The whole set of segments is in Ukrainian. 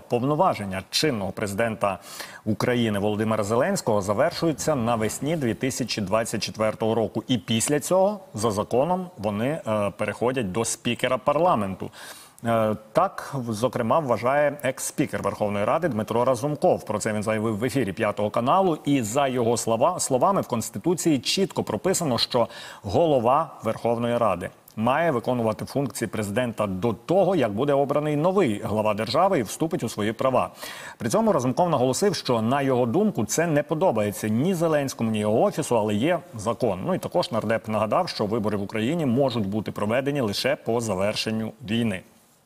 повноваження чинного президента України Володимира Зеленського завершуються навесні 2024 року. І після цього, за законом, вони переходять до спікера парламенту. Так, зокрема, вважає екс-спікер Верховної Ради Дмитро Разумков. Про це він заявив в ефірі П'ятого каналу. І за його словами, в Конституції чітко прописано, що голова Верховної Ради має виконувати функції президента до того, як буде обраний новий глава держави і вступить у свої права. При цьому Разумков наголосив, що, на його думку, це не подобається ні Зеленському, ні його офісу, але є закон. Ну і також нардеп нагадав, що вибори в Україні можуть бути проведені лише по завершенню війни.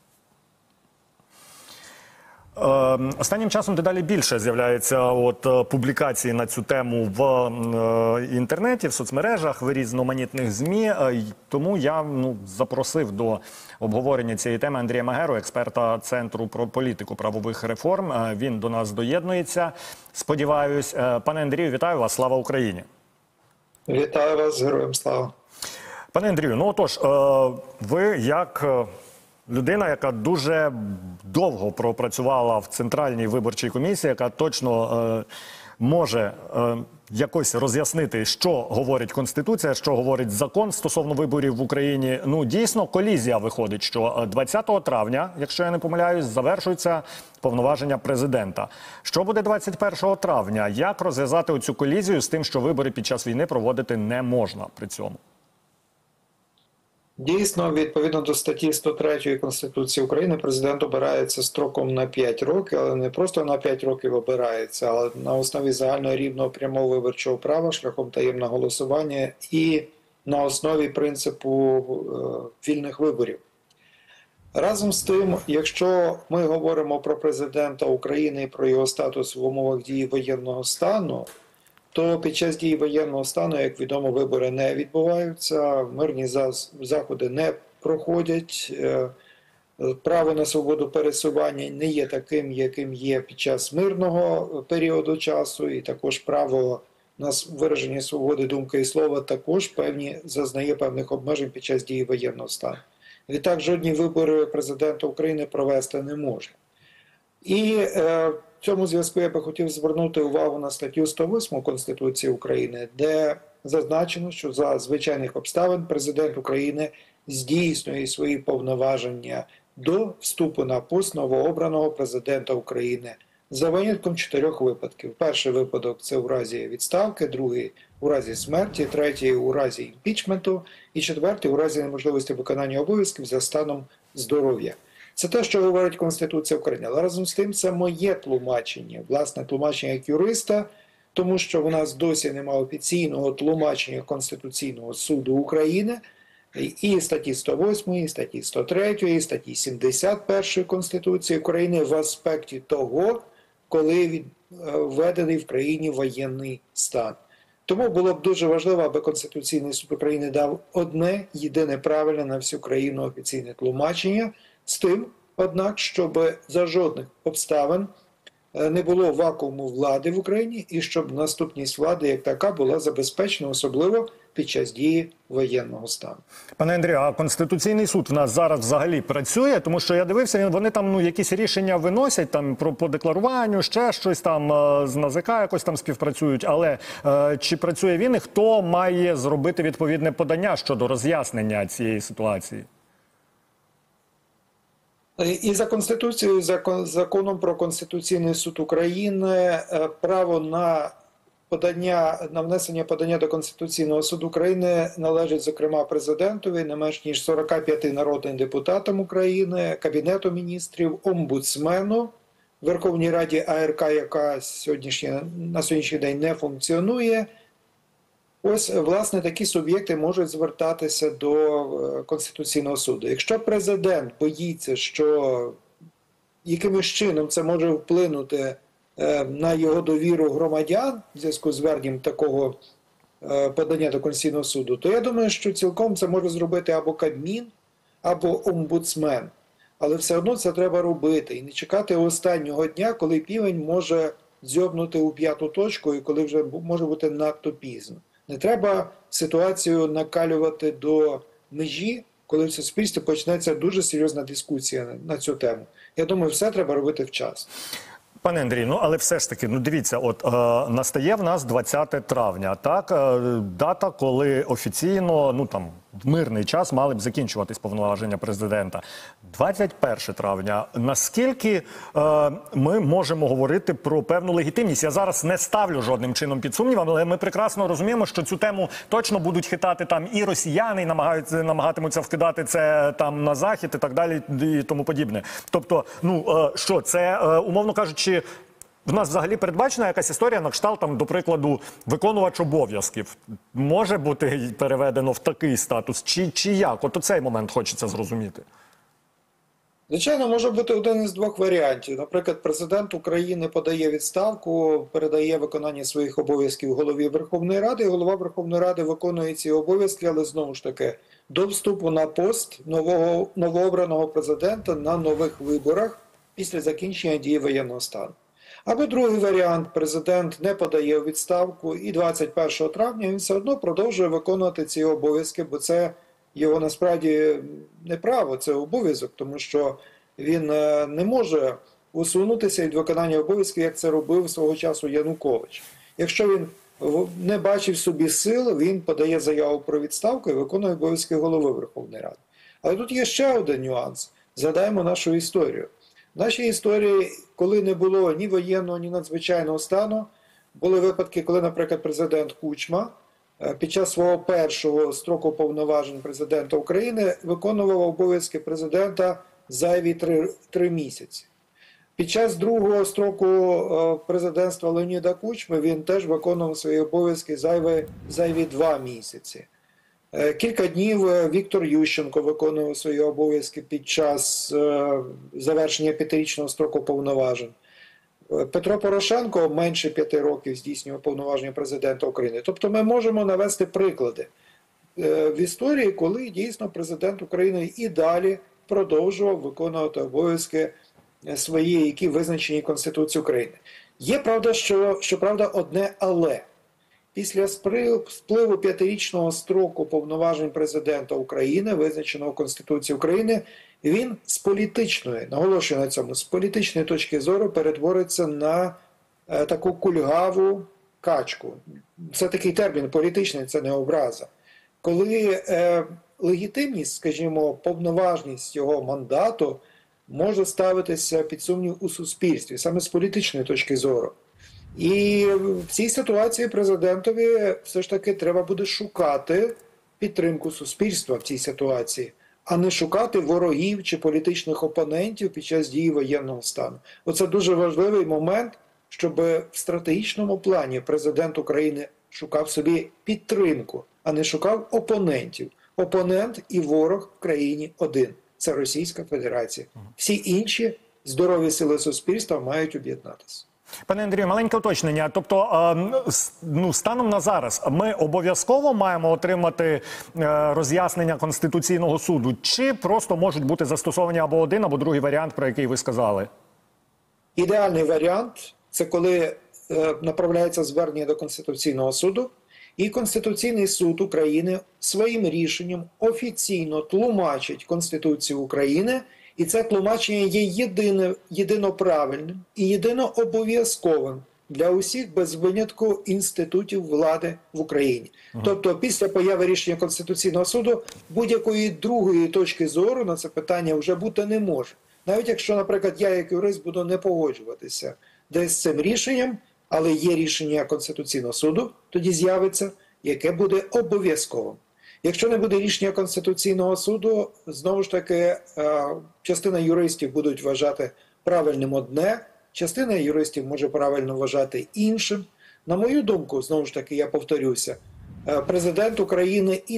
Останнім часом дедалі більше з'являється публікації на цю тему в інтернеті, в соцмережах, в різноманітних ЗМІ. Тому я запросив до обговорення цієї теми Андрія Магеру, експерта Центру про політику правових реформ. Він до нас доєднується, сподіваюсь. Пане Андрію, вітаю вас. Слава Україні! Вітаю вас, героям слава! Пане Андрію, ви як людина, яка дуже довго пропрацювала в Центральній виборчій комісії, яка точно може якось роз'яснити, що говорить Конституція, що говорить закон стосовно виборів в Україні. Дійсно, колізія виходить, що 20 травня, якщо я не помиляюсь, завершується повноваження президента. Що буде 21 травня? Як розв'язати оцю колізію з тим, що вибори під час війни проводити не можна при цьому? Дійсно, відповідно до статті 103 Конституції України, президент обирається строком на 5 років, але не просто на 5 років обирається, але на основі загального рівного прямого виборчого права, шляхом таємного голосування і на основі принципу вільних виборів. Разом з тим, якщо ми говоримо про президента України і про його статус в умовах дії воєнного стану, то під час дії воєнного стану, як відомо, вибори не відбуваються, мирні заходи не проходять, право на свободу пересування не є таким, яким є під час мирного періоду часу, і також право на вираження свободи думки і слова також зазнає певних обмежень під час дії воєнного стану. Відтак, жодні вибори президента України провести не можна. І в цьому зв'язку я би хотів звернути увагу на статтю 108 Конституції України, де зазначено, що за звичайних обставин президент України здійснює свої повноваження до вступу на пост новообраного президента України за винятком 4 випадків. Перший випадок – це у разі відставки, другий – у разі смерті, третій – у разі імпічменту і четвертий – у разі неможливості виконання обов'язків за станом здоров'я. Це те, що говорить Конституція України. Але разом з тим це моє тлумачення, власне тлумачення як юриста, тому що в нас досі немає офіційного тлумачення Конституційного суду України і статті 108, і статті 103, і статті 71 Конституції України в аспекті того, коли введений в країні воєнний стан. Тому було б дуже важливо, аби Конституційний суд України дав одне, єдине правильне на всю країну офіційне тлумачення, з тим, однак, щоб за жодних обставин не було вакууму влади в Україні і щоб наступність влади як така була забезпечена, особливо під час дії воєнного стану. Пане Андрію, а Конституційний суд в нас зараз взагалі працює? Тому що я дивився, вони там якісь рішення виносять там по декларуванню, ще щось там з НАЗК якось там співпрацюють. Але чи працює він і хто має зробити відповідне подання щодо роз'яснення цієї ситуації? І за Конституцією, за законом про Конституційний суд України право на внесення подання до Конституційного суду України належить, зокрема, президентові, не менш ніж 45 народним депутатам України, Кабінету міністрів, омбудсмену, Верховній Раді АРК, яка на сьогоднішній день не функціонує. Ось, власне, такі суб'єкти можуть звертатися до Конституційного суду. Якщо президент боїться, що якимось чином це може вплинути на його довіру громадян в зв'язку з зверненням такого подання до Конституційного суду, то я думаю, що цілком це може зробити або Кабмін, або омбудсмен. Але все одно це треба робити і не чекати останнього дня, коли півень може дзьобнути у п'яту точку і коли вже може бути надто пізно. Не треба ситуацію накалювати до межі, коли в суспільстві почнеться дуже серйозна дискусія на цю тему. Я думаю, все треба робити вчасно. Пане Андрій, ну але все ж таки, ну дивіться, от настає в нас 20 травня, так, дата, коли офіційно, ну там, в мирний час мали б закінчуватись повноваження президента. 21 травня. Наскільки ми можемо говорити про певну легітимність? Я зараз не ставлю жодним чином під сумнів, але ми прекрасно розуміємо, що цю тему точно будуть хитати там і росіяни, і намагатимуться вкидати це там на захід і так далі, і тому подібне. Тобто, ну що, це, умовно кажучи, в нас взагалі передбачена якась історія на кшталт, там, до прикладу, виконувач обов'язків може бути переведено в такий статус? Чи як? От у цей момент хочеться зрозуміти. Звичайно, може бути один із двох варіантів. Наприклад, президент України подає відставку, передає виконання своїх обов'язків голові Верховної Ради, і голова Верховної Ради виконує ці обов'язки, але знову ж таки, до вступу на пост новообраного президента на нових виборах після закінчення дії воєнного стану. Або другий варіант, президент не подає у відставку і 21 травня він все одно продовжує виконувати ці обов'язки, бо це його насправді не право, це обов'язок, тому що він не може усунутися від виконання обов'язків, як це робив свого часу Янукович. Якщо він не бачив собі сил, він подає заяву про відставку і виконує обов'язки голови Верховної Ради. Але тут є ще один нюанс. Згадаємо нашу історію. В нашій історії, коли не було ні воєнного, ні надзвичайного стану, були випадки, коли, наприклад, президент Кучма під час свого першого строку повноважень президента України виконував обов'язки президента зайві 3 місяці. Під час другого строку президентства Леоніда Кучми він теж виконував свої обов'язки зайві 2 місяці. Кілька днів Віктор Ющенко виконував свої обов'язки під час завершення 5-річного строку повноважень. Петро Порошенко менше 5 років здійснював повноваження президента України. Тобто ми можемо навести приклади в історії, коли дійсно президент України і далі продовжував виконувати обов'язки свої, які визначені Конституцією України. Є, правда, щоправда, одне «але». Після спливу 5-річного строку повноважень президента України, визначеного Конституцією України, він з політичної, наголошую на цьому, з політичної точки зору перетвориться на таку кульгаву качку. Це такий термін політичний, це не образа. Коли легітимність, скажімо, повноважність його мандату може ставитися під сумнів у суспільстві, саме з політичної точки зору. І в цій ситуації президентові все ж таки треба буде шукати підтримку суспільства в цій ситуації, а не шукати ворогів чи політичних опонентів під час дії воєнного стану. Оце дуже важливий момент, щоб в стратегічному плані президент України шукав собі підтримку, а не шукав опонентів. Опонент і ворог в країні один – це Російська Федерація. Всі інші здорові сили суспільства мають об'єднатися. Пане Андрію, маленьке уточнення. Тобто, станом на зараз ми обов'язково маємо отримати роз'яснення Конституційного суду? Чи просто можуть бути застосовані або один, або другий варіант, про який ви сказали? Ідеальний варіант – це коли направляється звернення до Конституційного суду, і Конституційний суд України своїм рішенням офіційно тлумачить Конституцію України, і це тлумачення є єдиноправильним і єдинообов'язковим для усіх без винятку інститутів влади в Україні. Тобто після появи рішення Конституційного суду будь-якої другої точки зору на це питання вже бути не може. Навіть якщо, наприклад, я як юрист буду не погоджуватися десь з цим рішенням, але є рішення Конституційного суду, тоді з'явиться, яке буде обов'язковим. Якщо не буде рішення Конституційного суду, знову ж таки, частина юристів будуть вважати правильним одне, частина юристів може правильно вважати іншим. На мою думку, знову ж таки, я повторюся, президент України і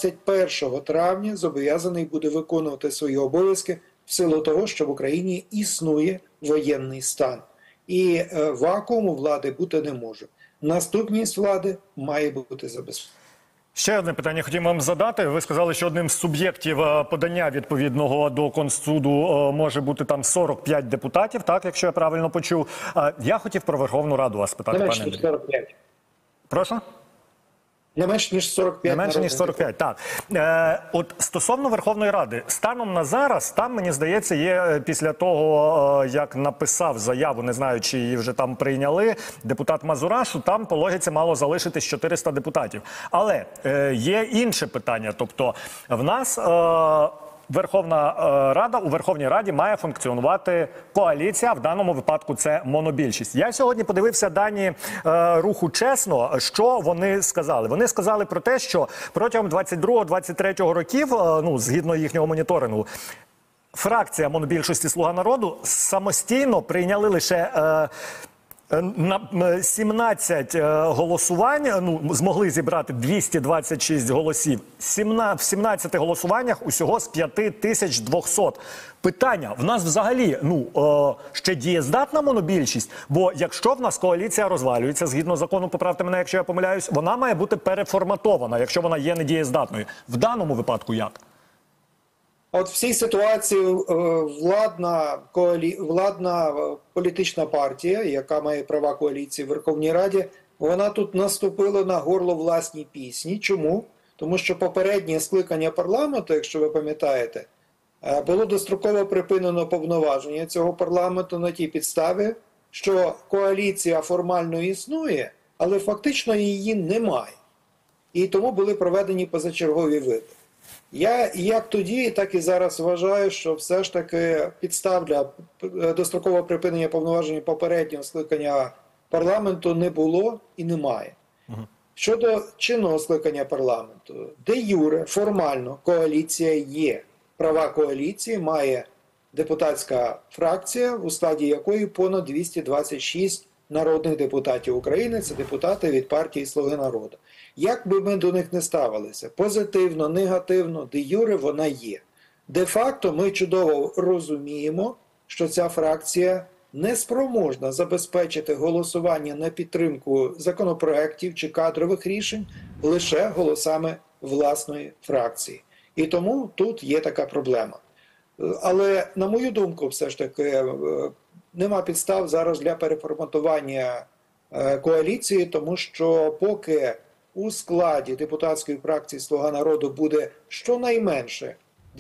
21 травня зобов'язаний буде виконувати свої обов'язки в силу того, що в Україні існує воєнний стан. І вакууму влади бути не може. Наступність влади має бути забезпечена. Ще одне питання хотів вам задати. Ви сказали, що одним з суб'єктів подання відповідного до Констсуду може бути там 45 депутатів, так, якщо я правильно почув. Я хотів про Верховну Раду вас питати, пане Андрію. 45. Прошу? Не менш ніж 45 Не менше ніж 45, так. От стосовно Верховної Ради, станом на зараз, там, мені здається, є після того, як написав заяву, не знаю, чи її вже там прийняли, депутат Мазурашу, там по логіці мало залишитись 400 депутатів. Але є інше питання, тобто в нас... Верховна Рада, у Верховній Раді має функціонувати коаліція, в даному випадку це монобільшість. Я сьогодні подивився дані руху «Чесно», що вони сказали. Вони сказали про те, що протягом 22-23 років, ну, згідно їхнього моніторингу, фракція монобільшості «Слуга народу» самостійно прийняли лише... на 17 голосувань, ну, змогли зібрати 226 голосів. В 17 голосуваннях усього з 5200. Питання, в нас взагалі, ще дієздатна монобільшість? Бо якщо в нас коаліція розвалюється, згідно закону, поправте мене, якщо я помиляюсь, вона має бути переформатована, якщо вона є недієздатною. В даному випадку як? От в цій ситуації владна політична партія, яка має права коаліції в Верховній Раді, вона тут наступила на горло власній пісні. Чому? Тому що попереднє скликання парламенту, якщо ви пам'ятаєте, було достроково припинено повноваження цього парламенту на тій підставі, що коаліція формально існує, але фактично її немає. І тому були проведені позачергові вибори. Я як тоді, так і зараз вважаю, що все ж таки підстав для дострокового припинення повноважень попереднього скликання парламенту не було і немає. Щодо чинного скликання парламенту, де юре, формально, коаліція є. Права коаліції має депутатська фракція, у складі якої понад 226 народних депутатів України, це депутати від партії «Слуги народу». Як би ми до них не ставилися, позитивно, негативно, де юре вона є. Де-факто ми чудово розуміємо, що ця фракція не спроможна забезпечити голосування на підтримку законопроєктів чи кадрових рішень лише голосами власної фракції. І тому тут є така проблема. Але, на мою думку, все ж таки, нема підстав зараз для переформатування коаліції, тому що поки у складі депутатської фракції «Слуга народу» буде щонайменше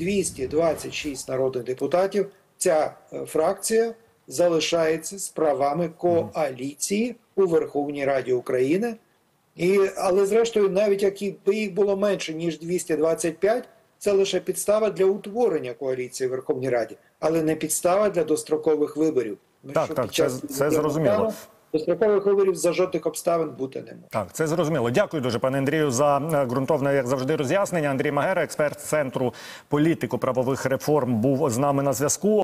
226 народних депутатів, ця фракція залишається з правами коаліції у Верховній Раді України. Але зрештою, навіть якби їх було менше, ніж 225, це лише підстава для утворення коаліції в Верховній Раді, але не підстава для дострокових виборів. Так, це зрозуміло. Дострокових виборів за жодних обставин бути не може. Так, це зрозуміло. Дякую дуже, пане Андрію, за ґрунтовне, як завжди, роз'яснення. Андрій Магера, експерт Центру політико-правових реформ, був з нами на зв'язку.